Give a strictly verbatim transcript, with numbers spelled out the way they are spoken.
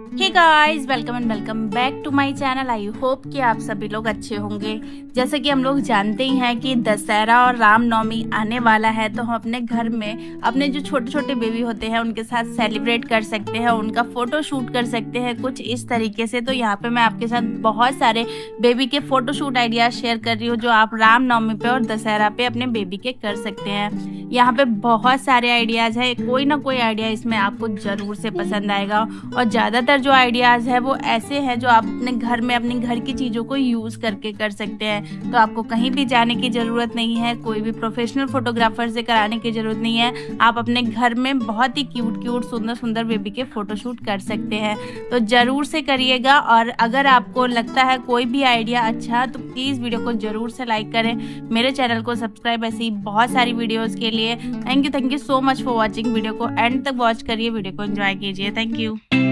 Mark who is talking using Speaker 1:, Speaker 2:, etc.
Speaker 1: Hey guys, welcome and welcome back to my channel. I hope कि आप सभी लोग अच्छे होंगे। जैसे कि हम लोग जानते ही हैं कि दशहरा और रामनवमी आने वाला है, तो हम अपने घर में अपने जो छोटे छोटे बेबी होते हैं उनके साथ सेलिब्रेट कर सकते हैं, उनका फोटो शूट कर सकते हैं कुछ इस तरीके से। तो यहाँ पे मैं आपके साथ बहुत सारे बेबी के फोटो शूट आइडियाज शेयर कर रही हूँ जो आप रामनवमी पे और दशहरा पे अपने बेबी के कर सकते हैं। यहाँ पे बहुत सारे आइडियाज है, कोई ना कोई आइडिया इसमें आपको जरूर से पसंद आएगा। और ज़्यादातर जो आइडियाज़ है वो ऐसे हैं जो आप अपने घर में अपने घर की चीज़ों को यूज़ करके कर सकते हैं। तो आपको कहीं भी जाने की ज़रूरत नहीं है, कोई भी प्रोफेशनल फोटोग्राफर से कराने की ज़रूरत नहीं है। आप अपने घर में बहुत ही क्यूट क्यूट सुंदर सुंदर बेबी के फ़ोटोशूट कर सकते हैं। तो ज़रूर से करिएगा। और अगर आपको लगता है कोई भी आइडिया अच्छा तो प्लीज़ वीडियो को ज़रूर से लाइक करें, मेरे चैनल को सब्सक्राइब ऐसी बहुत सारी वीडियोज़ के लिए। Thank you thank you so much for watching. Video को एंड तक वॉच करिए, वीडियो को एंजॉय कीजिए। Thank you.